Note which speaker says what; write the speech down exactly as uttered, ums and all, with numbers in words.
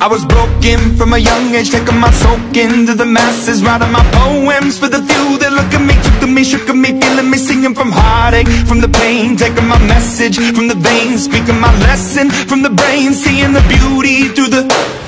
Speaker 1: I was broken from a young age, taking my soak into the masses, writing my poems for the few that look at me, took to me, shook at me, feeling me, singing from heartache, from the pain, taking my message from the veins, speaking my lesson from the brain, seeing the beauty through the